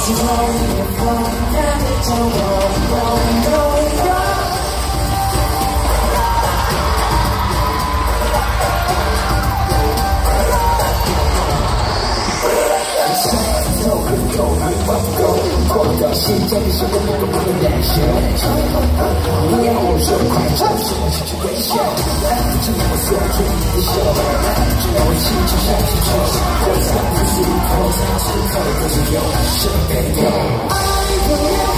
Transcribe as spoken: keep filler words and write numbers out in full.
是我的风，让你叫我梦梦梦。过到现在的生活不够不能忍受，不要我说快唱，什么事情微笑，爱不只我所做的笑，只要我心情下去去，我才不是口才之后都是有什么没有，爱不要。